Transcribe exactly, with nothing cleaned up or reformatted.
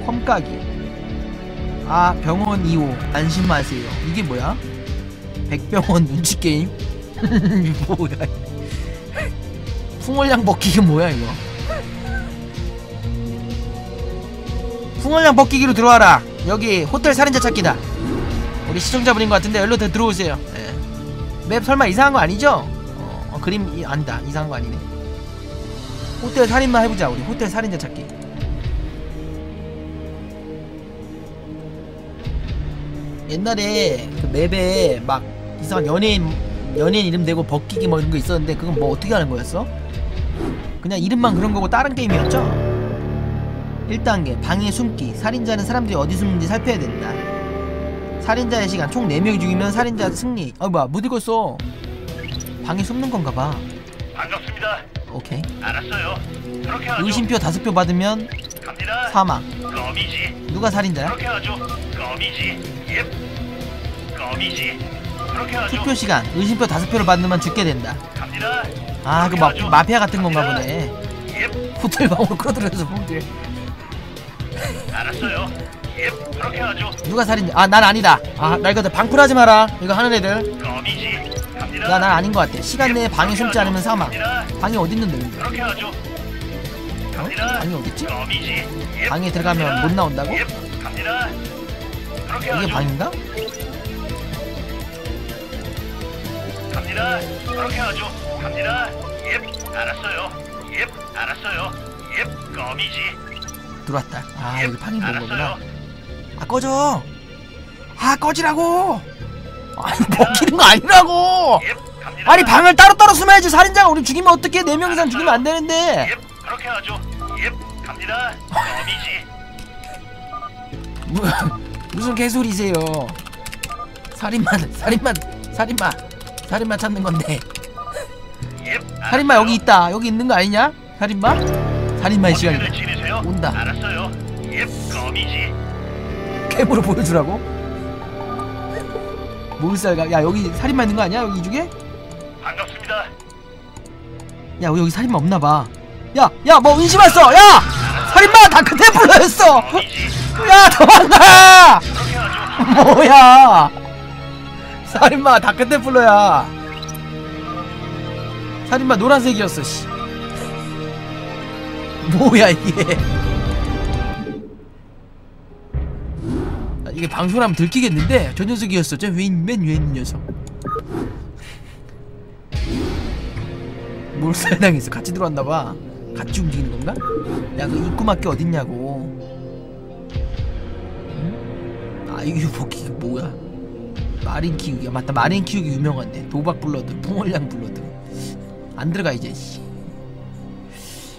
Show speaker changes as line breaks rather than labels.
험까기. 아 병원 이 호 안심하세요. 이게 뭐야? 백병원 눈치게임? 뭐야 풍월량 벗기기 뭐야 이거. 풍월량 벗기기로 들어와라. 여기 호텔 살인자 찾기다. 우리 시청자분인 것 같은데 여기로 들어오세요. 네. 맵 설마 이상한 거 아니죠? 어, 어 그림 이, 안다. 이상한 거 아니네. 호텔 살인마 해보자. 우리 호텔 살인자 찾기. 옛날에 그 맵에 막 이상한 연예인 연예인 이름 대고 벗기기 뭐 이런 거 있었는데 그건 뭐 어떻게 하는 거였어? 그냥 이름만 그런 거고 다른 게임이었죠? 일 단계 방해 숨기. 살인자는 사람들이 어디 숨는지 살펴야 된다. 살인자의 시간 총 네 명이 죽이면 살인자 승리. 아 뭐야 못 읽었어. 방해 숨는 건가 봐.
반갑습니다.
오케이.
알았어요. 그렇게 하죠.
의심표 다섯 표 받으면
갑니다.
사망.
껌이지.
누가 살인자야?
그렇게 하죠. 껌이지. 예. 껌이지. 그렇게 하죠.
투표 시간 의심표 다섯 표를 받으면 죽게 된다.
갑니다.
아 그 마, 마피아 같은 건가 보네.
예.
호텔 방으로 끌어들여서 보면
알았어요. 예. 그렇게 하죠.
누가 살인자? 아 난 아니다. 아 나 이거 방풀하지 마라. 이거 하는 애들.
껌이지. 갑니다.
야 난 아닌 것 같아. 시간 내에 방에 숨지 않으면 사망. 방이 어딨는데 근데?
그렇게 하죠.
어?
갑니다.
방이 어딨지?
껌이지. 예.
방에 들어가면 못 나온다고?
예. 갑니다. 그렇게
이게
하죠.
방인가?
갑니다. 그렇게 하죠. 갑니다. 예. 알았어요. 예. 알았어요. 예. 껌이지.
들어왔다. 아
예.
여기 방이 본 거구나.
알았어요.
아 꺼져. 아 꺼지라고. 아니 먹히는 거 아니라고.
예. 갑니다.
아니 방을 따로따로 숨어야지. 살인자가 우리 죽이면 어떡해. 네 명 이상 죽이면 안 되는데.
예. 그렇게 하죠. 예. 갑니다. 껌이지.
뭐, 무슨 개소리세요. 살인마 살인마 살인마 살인마 찾는 건데.
예.
살인마 여기 있다. 여기 있는 거 아니냐? 살인마? 살인마의 시간이다.
어떻게들 지내세요?
온다.
알았어요. 예. 껌이지.
캠으로 보여주라고? 몰살가. 야 여기 살인마 있는 거 아니야? 여기 이쪽에?
반갑습니다.
야 여기 살인마 없나봐. 야! 야 뭐 은신 왔어! 야! 살인마 다크템플러였어!
껌이지.
야 도망가!
그렇게 하죠.
뭐야! 살인마 다크템플러야. 살인마 노란색이었어 씨. 뭐야 이게. 아, 이게 방송하면 들키겠는데 저 녀석이었어. 저 맨, 맨 위에 있는 녀석. 몰살당했어. 같이 들어왔나봐. 같이 움직이는 건가? 야 그 입구막기 어딨냐고. 응? 아 이거 복귀 뭐야. 마린 키우기. 맞다 마린 키우기 유명한데. 도박 블러드 풍월량 블러드 안 들어가 이제 씨.